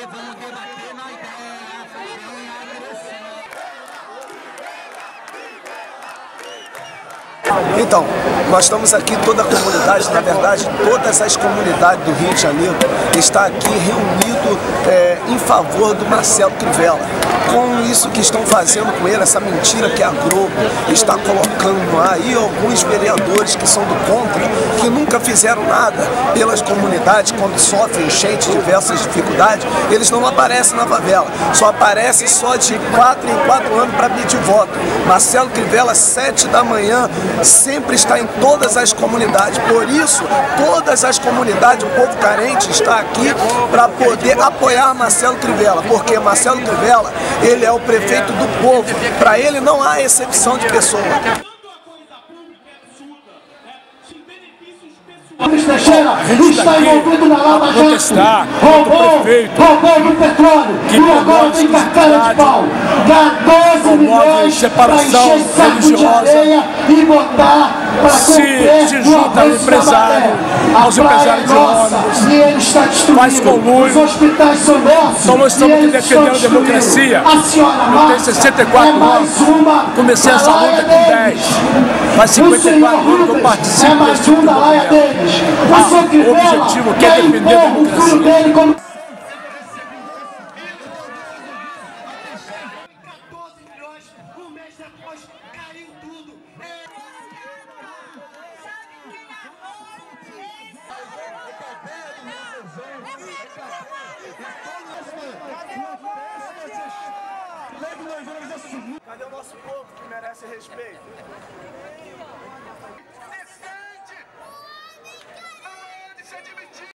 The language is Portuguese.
vamos debater na ideia, sem agressão. Então, nós estamos aqui, toda a comunidade, na verdade, todas as comunidades do Rio de Janeiro está aqui reunido em favor do Marcelo Crivella. Com isso que estão fazendo com ele, essa mentira que a Globo está colocando aí, alguns vereadores que são do contra, que nunca fizeram nada pelas comunidades quando sofrem enchente, diversas dificuldades, eles não aparecem na favela, só aparecem só de 4 em 4 anos para pedir voto. Marcelo Crivella, 7 da manhã, sempre está em todas as comunidades, por isso todas as comunidades, o povo carente está aqui para poder apoiar Marcelo Crivella, porque Marcelo Crivella, ele é o prefeito do povo, para ele não há exceção de pessoa. Está envolvido na Lava Jato, roubou do petróleo e agora tem carteira de pau. Dá 12 milhões para encher saco de areia e botar para se junta ao empresário, aos empresários de ônibus, e ele está faz conluio. Os hospitais são nossos. Então nós estamos aqui defendendo a democracia. Eu tenho 64 anos, comecei essa luta com 10. Faz 54 anos que eu participo desse tipo de movimento. O objetivo que é defender a democracia. Cadê o nosso povo que merece respeito?